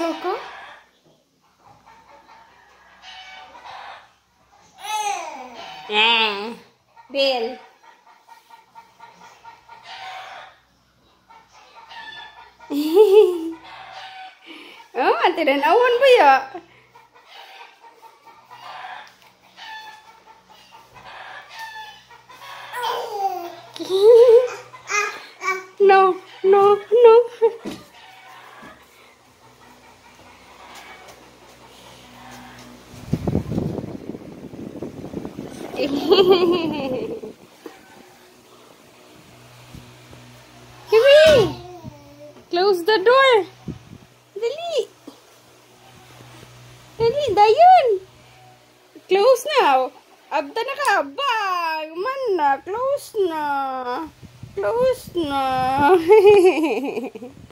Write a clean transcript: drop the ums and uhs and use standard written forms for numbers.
Coco? Bill. Oh, tinanawan ba ya? No, no, no. Kimi! Close the door. Dali. Dali, dayon. Close now. Abda na ka. Bag. Man na. Close na. Close na.